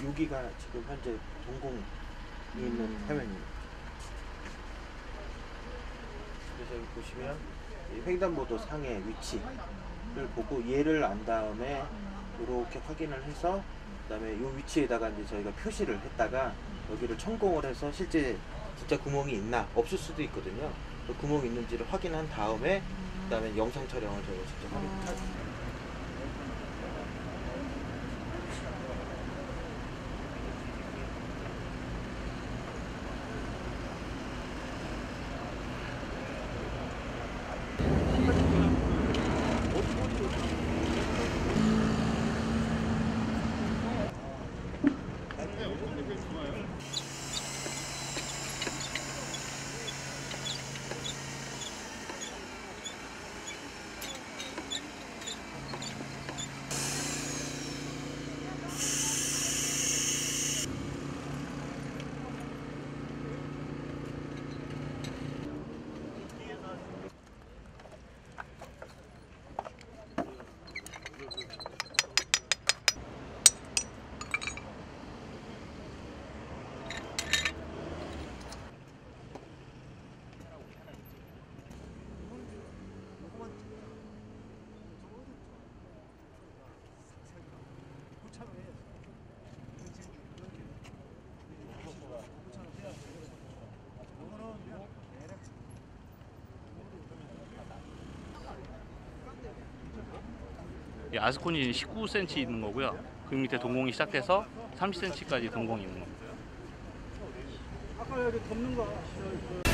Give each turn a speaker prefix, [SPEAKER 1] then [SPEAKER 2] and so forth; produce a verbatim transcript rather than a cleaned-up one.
[SPEAKER 1] 여기가 지금 현재 동공이 있는
[SPEAKER 2] 음.
[SPEAKER 1] 화면입니다. 그래서 여기 보시면 이 횡단보도 상의 위치를 보고 얘를 안 다음에 이렇게 확인을 해서 그다음에 이 위치에다가 이제 저희가 표시를 했다가 여기를 천공을 해서 실제 진짜 구멍이 있나 없을 수도 있거든요. 그 구멍이 있는지를 확인한 다음에 그다음에 영상 촬영을 저희가 직접 합니다.
[SPEAKER 2] 이 아스콘이 십구 센티미터 있는 거고요. 그 밑에 동공이 시작돼서 삼십 센티미터까지 동공이 있는 겁니다.
[SPEAKER 3] 아까 여기 덮는 거